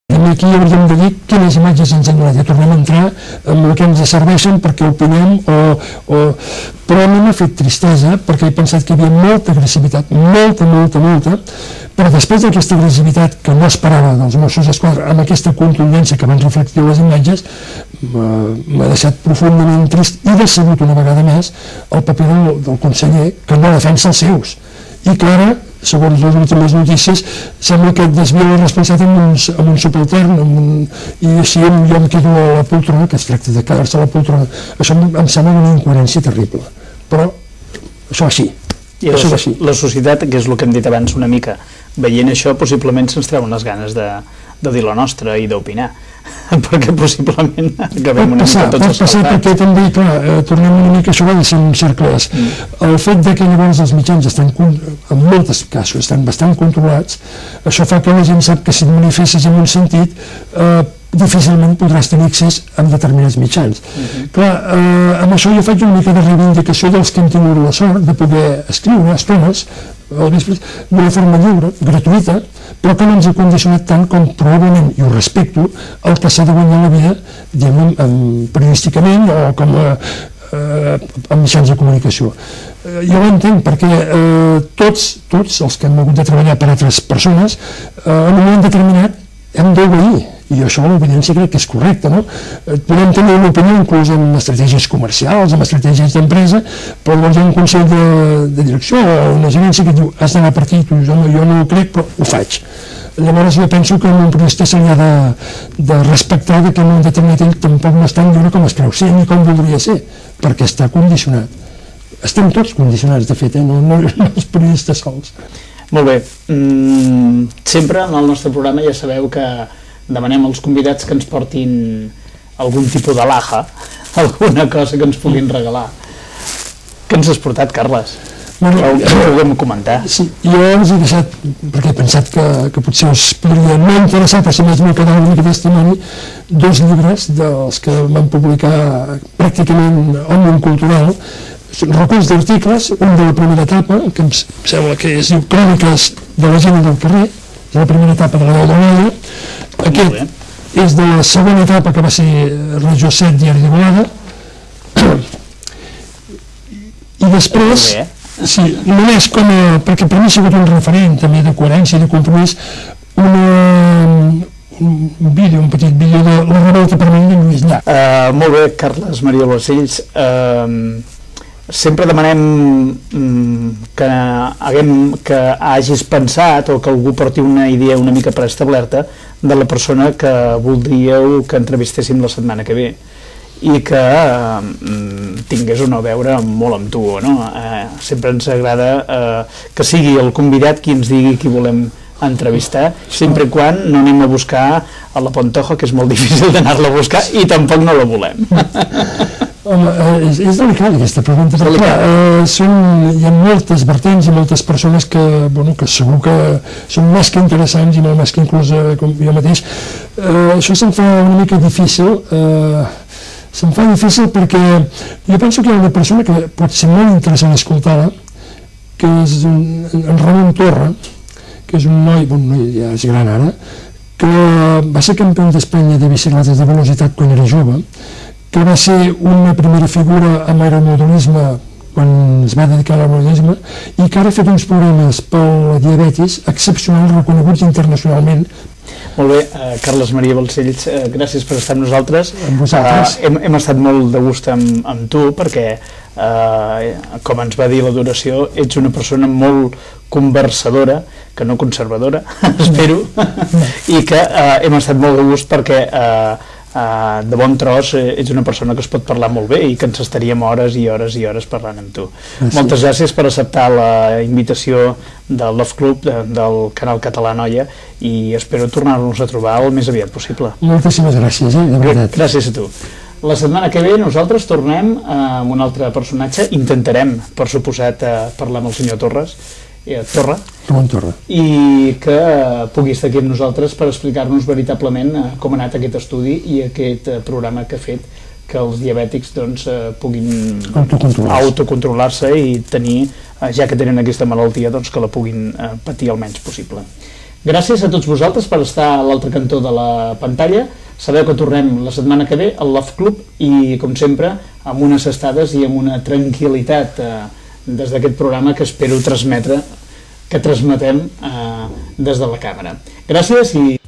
Aquí hauríem de dir quines imatges ens han donat, ja tornem a entrar amb el que ens serveixen perquè opinem, però a mi m'ha fet tristesa perquè he pensat que hi havia molta agressivitat, molta, però després d'aquesta agressivitat que no esperava dels Mossos d'Esquadra, amb aquesta contundència que van reflectir les imatges, m'ha deixat profundament trist i decebut una vegada més el paper del conseller que no defensa els seus i que ara, segons les últimes notícies, sembla que desvia la responsabilitat amb un subaltern i així jo em quedo a la poltrona, que es tracta de quedar-se a la poltrona. Això em sembla una incoherència terrible, però això així. I la societat, que és el que hem dit abans una mica, veient això possiblement se'ns treuen les ganes de dir la nostra i d'opinar, perquè possiblement acabem una mica tots escalfats. Pot passar perquè també, clar, tornem una mica, això va de ser un cercles. El fet que llavors els mitjans estan, en molts casos, estan bastant controlats, això fa que la gent sap que si et manifestes en un sentit, difícilment podràs tenir accés a determinats mitjans. Clar, amb això jo faig una mica de reivindicació dels que hem tingut la sort de poder escriure estones al vespre d'una forma lliure, gratuïta, però que no ens ha condicionat tant com probablement, i ho respecto, el que s'ha de guanyar la vida, diguem, periodísticament o com amb mitjans de comunicació. Jo ho entenc perquè tots els que hem hagut de treballar per altres persones en un moment determinat hem d'obeir, i això l'obediència crec que és correcta, no? Podem tenir una opinió inclús amb estratègies comercials, amb estratègies d'empresa, però llavors hi ha un consell de direcció o una gerència que diu has d'anar per aquí, jo no ho crec però ho faig. Llavors jo penso que a un periodista se li ha de respectar que en un determinat ell tampoc no és tan lliure com es creu ser ni com voldria ser, perquè està condicionat. Estem tots condicionats de fet, no els periodistes sols. Molt bé, sempre en el nostre programa ja sabeu que demanem als convidats que ens portin algun tipus de laja, alguna cosa que ens puguin regalar. Què ens has portat, Carles? Ho podem comentar. Sí, jo us he deixat, perquè he pensat que potser us podria no interessar, però si més m'he quedat una mica testimoni, 2 llibres dels que van publicar pràcticament Òmnium Cultural, reculls d'articles, un de la primera etapa, que em sembla que es diu Cròniques de la gent del carrer, de la primera etapa de la Veu d'Olella. Aquest és de la segona etapa, que va ser Regió 7, Diari d'Igualada. I després, sí, només com a, perquè per mi ha sigut un referent també de coherència i de compromís, un petit vídeo de La revolta permanent de Lluís Llach. Molt bé, Carles Maria Balcells. Sempre demanem que hagis pensat o que algú porti una idea una mica preestablerta de la persona que voldríeu que entrevistéssim la setmana que ve i que tingués o no a veure molt amb tu, no? Sempre ens agrada que sigui el convidat qui ens digui qui volem entrevistar, sempre i quan no anem a buscar a la Pantoja, que és molt difícil d'anar-la a buscar i tampoc no la volem. Home, és delicada aquesta pregunta, perquè hi ha moltes vertents i moltes persones que segur que són més que interessants i molt més que inclús com jo mateix. Això se'm fa una mica difícil, perquè jo penso que hi ha una persona que pot ser molt interessant escoltar-la, que és en Ramon Torra, que és un noi, ja és gran ara, que va ser campió d'Espanya de bicicletes de velocitat quan era jove, que va ser una primera figura amb aeromodelisme quan es va dedicar a l'aeromodelisme i que ara ha fet uns programes per la diabetis excepcionals reconeguts internacionalment. Molt bé, Carles Maria Balcells, gràcies per estar amb nosaltres. Amb vosaltres. Hem estat molt de gust amb tu perquè, com ens va dir la Doració, ets una persona molt conversadora, que no conservadora, espero, i que hem estat molt de gust perquè de bon tros ets una persona que es pot parlar molt bé i que ens estaríem hores i hores i hores parlant amb tu. Moltes gràcies per acceptar la invitació del Love Club, del canal català Noia, i espero tornar-nos a trobar el més aviat possible. Moltíssimes gràcies, de veritat. Gràcies a tu. La setmana que ve nosaltres tornem amb un altre personatge, intentarem, per suposat, parlar amb el senyor Torra, i que pugui estar aquí amb nosaltres per explicar-nos veritablement com ha anat aquest estudi i aquest programa que ha fet que els diabètics puguin autocontrolar-se i tenir, ja que tenen aquesta malaltia, que la puguin patir el menys possible. Gràcies a tots vosaltres per estar a l'altre cantó de la pantalla. Sabeu que tornem la setmana que ve al Love Club i, com sempre, amb unes estades i amb una tranquil·litat des d'aquest programa que espero transmetre, que transmetem des de la càmera. Gràcies i...